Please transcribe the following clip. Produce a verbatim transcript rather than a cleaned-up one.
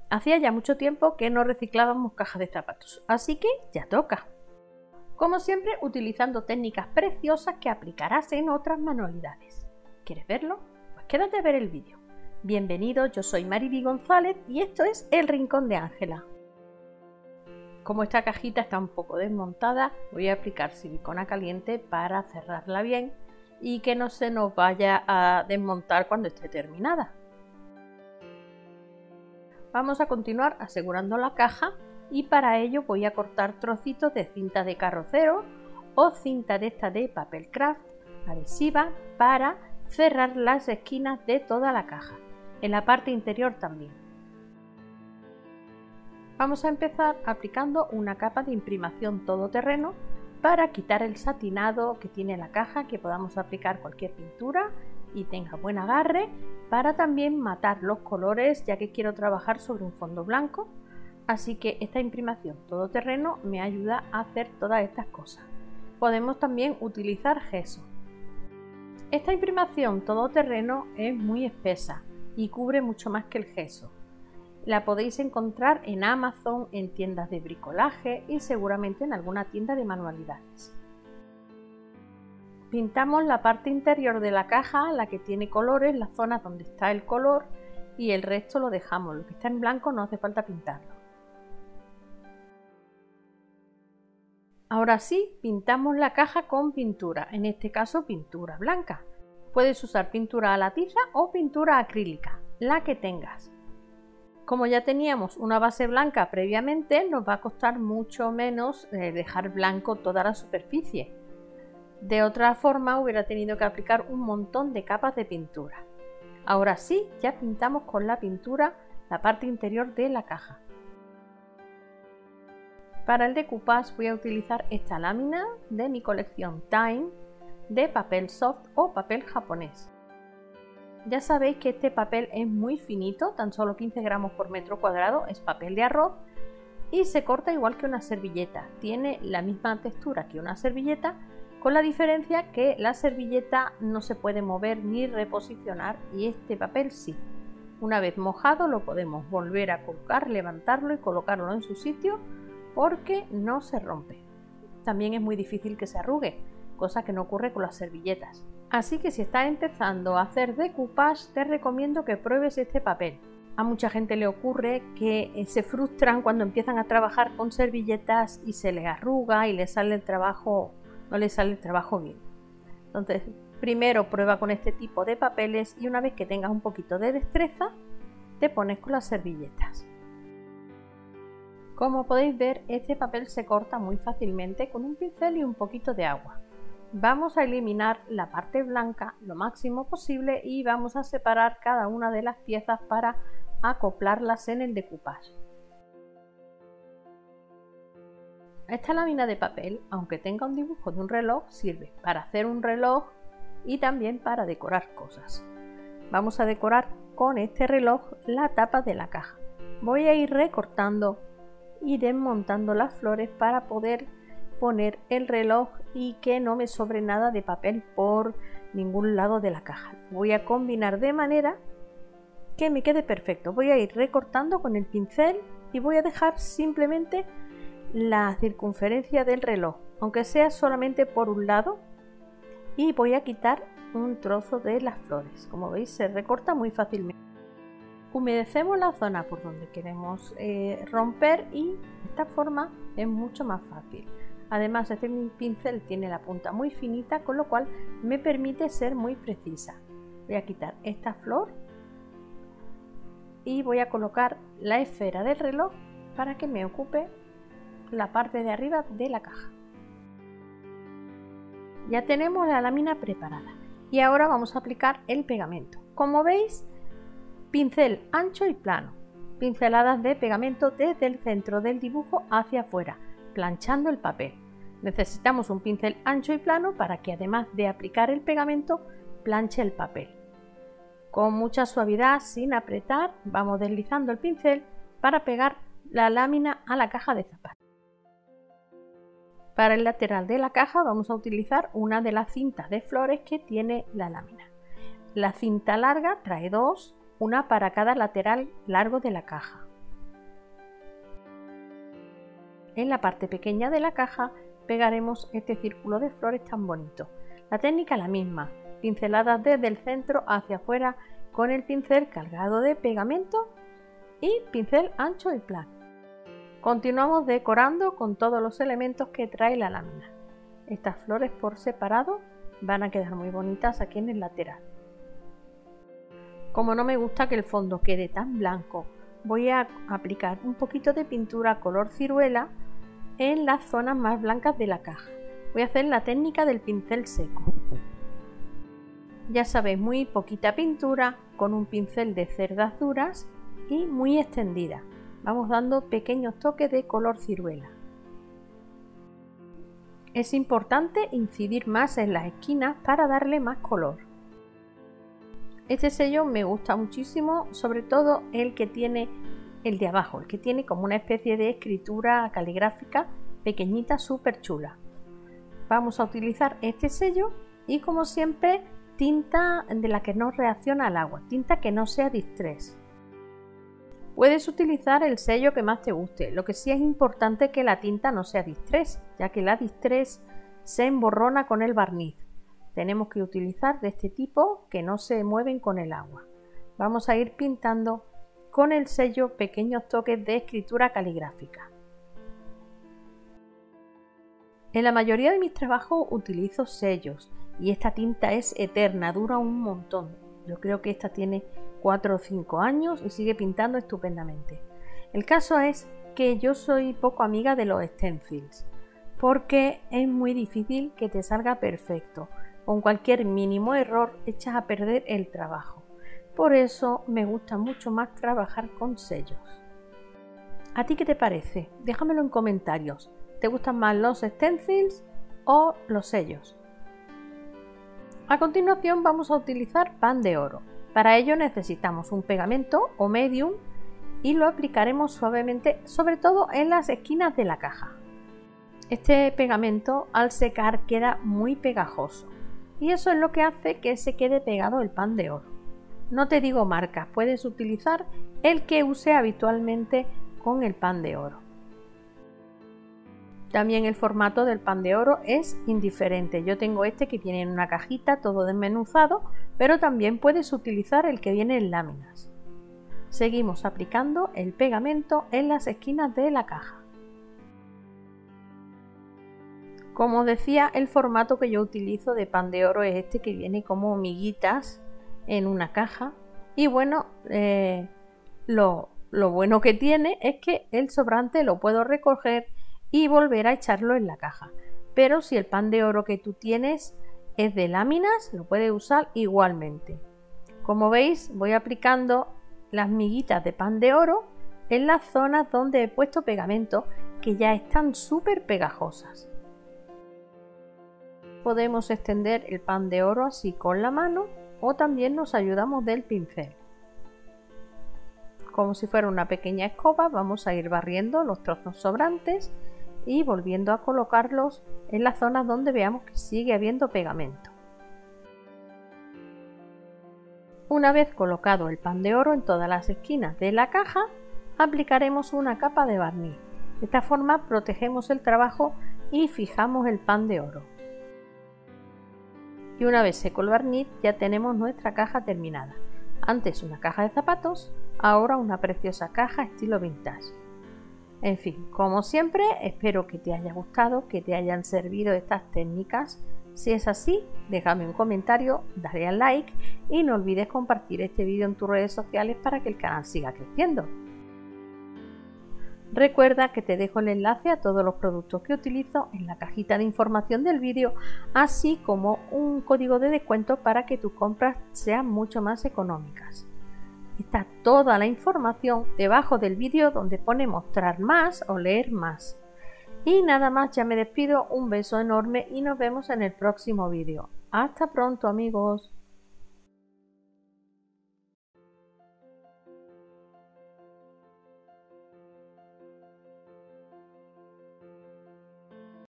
Hacía ya mucho tiempo que no reciclábamos cajas de zapatos, así que ya toca. Como siempre, utilizando técnicas preciosas que aplicarás en otras manualidades. ¿Quieres verlo? Pues quédate a ver el vídeo. Bienvenido, yo soy Mariby González y esto es El Rincón de Ángela. Como esta cajita está un poco desmontada, voy a aplicar silicona caliente para cerrarla bien y que no se nos vaya a desmontar cuando esté terminada. Vamos a continuar asegurando la caja y para ello voy a cortar trocitos de cinta de carrocero o cinta de esta de papel craft adhesiva para cerrar las esquinas de toda la caja, en la parte interior también. Vamos a empezar aplicando una capa de imprimación todoterreno para quitar el satinado que tiene la caja, que podamos aplicar cualquier pintura y tenga buen agarre, para también matar los colores, ya que quiero trabajar sobre un fondo blanco, así que esta imprimación todoterreno me ayuda a hacer todas estas cosas. Podemos también utilizar gesso. Esta imprimación todoterreno es muy espesa y cubre mucho más que el gesso. La podéis encontrar en Amazon, en tiendas de bricolaje y seguramente en alguna tienda de manualidades. Pintamos la parte interior de la caja, la que tiene colores, la zona donde está el color, y el resto lo dejamos. Lo que está en blanco no hace falta pintarlo. Ahora sí, pintamos la caja con pintura, en este caso pintura blanca. Puedes usar pintura a la tiza o pintura acrílica, la que tengas. Como ya teníamos una base blanca previamente, nos va a costar mucho menos eh, dejar blanco toda la superficie. De otra forma hubiera tenido que aplicar un montón de capas de pintura. Ahora sí, ya pintamos con la pintura la parte interior de la caja. Para el decoupage voy a utilizar esta lámina de mi colección Time de papel soft o papel japonés. Ya sabéis que este papel es muy finito, tan solo quince gramos por metro cuadrado, es papel de arroz y se corta igual que una servilleta. Tiene la misma textura que una servilleta, con la diferencia que la servilleta no se puede mover ni reposicionar y este papel sí. Una vez mojado lo podemos volver a colocar, levantarlo y colocarlo en su sitio porque no se rompe. También es muy difícil que se arrugue, cosa que no ocurre con las servilletas. Así que si estás empezando a hacer decoupage, te recomiendo que pruebes este papel. A mucha gente le ocurre que se frustran cuando empiezan a trabajar con servilletas y se les arruga y les sale el trabajo, no les sale el trabajo bien. Entonces, primero prueba con este tipo de papeles y una vez que tengas un poquito de destreza, te pones con las servilletas. Como podéis ver, este papel se corta muy fácilmente con un pincel y un poquito de agua. Vamos a eliminar la parte blanca lo máximo posible y vamos a separar cada una de las piezas para acoplarlas en el decoupage. Esta lámina de papel, aunque tenga un dibujo de un reloj, sirve para hacer un reloj y también para decorar cosas. Vamos a decorar con este reloj la tapa de la caja. Voy a ir recortando y desmontando las flores para poder poner el reloj y que no me sobre nada de papel por ningún lado de la caja. Voy a combinar de manera que me quede perfecto. Voy a ir recortando con el pincel y voy a dejar simplemente la circunferencia del reloj, aunque sea solamente por un lado, y voy a quitar un trozo de las flores. Como veis, se recorta muy fácilmente. Humedecemos la zona por donde queremos eh, romper y de esta forma es mucho más fácil. Además, este pincel tiene la punta muy finita, con lo cual me permite ser muy precisa. Voy a quitar esta flor y voy a colocar la esfera del reloj para que me ocupe la parte de arriba de la caja. Ya tenemos la lámina preparada y ahora vamos a aplicar el pegamento. Como veis, pincel ancho y plano, pinceladas de pegamento desde el centro del dibujo hacia afuera, planchando el papel. Necesitamos un pincel ancho y plano para que además de aplicar el pegamento, planche el papel. Con mucha suavidad, sin apretar, vamos deslizando el pincel para pegar la lámina a la caja de zapatos. Para el lateral de la caja vamos a utilizar una de las cintas de flores que tiene la lámina. La cinta larga trae dos, una para cada lateral largo de la caja. En la parte pequeña de la caja pegaremos este círculo de flores tan bonito. La técnica es la misma, pinceladas desde el centro hacia afuera con el pincel cargado de pegamento y pincel ancho y plano. Continuamos decorando con todos los elementos que trae la lámina. Estas flores por separado van a quedar muy bonitas aquí en el lateral. Como no me gusta que el fondo quede tan blanco, voy a aplicar un poquito de pintura color ciruela en las zonas más blancas de la caja. Voy a hacer la técnica del pincel seco. Ya sabéis, muy poquita pintura con un pincel de cerdas duras y muy extendida. Vamos dando pequeños toques de color ciruela. Es importante incidir más en las esquinas para darle más color. Este sello me gusta muchísimo, sobre todo el que tiene el de abajo, el que tiene como una especie de escritura caligráfica pequeñita, súper chula. Vamos a utilizar este sello y, como siempre, tinta de la que no reacciona al agua, tinta que no sea distress. Puedes utilizar el sello que más te guste, lo que sí es importante que la tinta no sea distress, ya que la distress se emborrona con el barniz. Tenemos que utilizar de este tipo que no se mueven con el agua. Vamos a ir pintando con el sello pequeños toques de escritura caligráfica. En la mayoría de mis trabajos utilizo sellos y esta tinta es eterna, dura un montón. Yo creo que esta tiene cuatro o cinco años y sigue pintando estupendamente. El caso es que yo soy poco amiga de los stencils porque es muy difícil que te salga perfecto. Con cualquier mínimo error echas a perder el trabajo. Por eso me gusta mucho más trabajar con sellos. ¿A ti qué te parece? Déjamelo en comentarios. ¿Te gustan más los stencils o los sellos? A continuación vamos a utilizar pan de oro. Para ello necesitamos un pegamento o medium y lo aplicaremos suavemente, sobre todo en las esquinas de la caja. Este pegamento al secar queda muy pegajoso y eso es lo que hace que se quede pegado el pan de oro. No te digo marcas, puedes utilizar el que use habitualmente con el pan de oro. También el formato del pan de oro es indiferente. Yo tengo este que viene en una cajita todo desmenuzado, pero también puedes utilizar el que viene en láminas. Seguimos aplicando el pegamento en las esquinas de la caja. Como os decía, el formato que yo utilizo de pan de oro es este que viene como miguitas en una caja. Y bueno, eh, lo, lo bueno que tiene es que el sobrante lo puedo recoger y volver a echarlo en la caja. Pero si el pan de oro que tú tienes es de láminas, lo puedes usar igualmente. Como veis, voy aplicando las miguitas de pan de oro en las zonas donde he puesto pegamento que ya están súper pegajosas. Podemos extender el pan de oro así con la mano o también nos ayudamos del pincel. Como si fuera una pequeña escoba, vamos a ir barriendo los trozos sobrantes y volviendo a colocarlos en las zonas donde veamos que sigue habiendo pegamento. Una vez colocado el pan de oro en todas las esquinas de la caja, aplicaremos una capa de barniz. De esta forma protegemos el trabajo y fijamos el pan de oro. Y una vez seco el barniz ya tenemos nuestra caja terminada. Antes una caja de zapatos, ahora una preciosa caja estilo vintage. En fin, como siempre, espero que te haya gustado, que te hayan servido estas técnicas. Si es así, déjame un comentario, dale al like y no olvides compartir este vídeo en tus redes sociales para que el canal siga creciendo. Recuerda que te dejo el enlace a todos los productos que utilizo en la cajita de información del vídeo, así como un código de descuento para que tus compras sean mucho más económicas. Está toda la información debajo del vídeo donde pone mostrar más o leer más. Y nada más, ya me despido, un beso enorme y nos vemos en el próximo vídeo. Hasta pronto, amigos.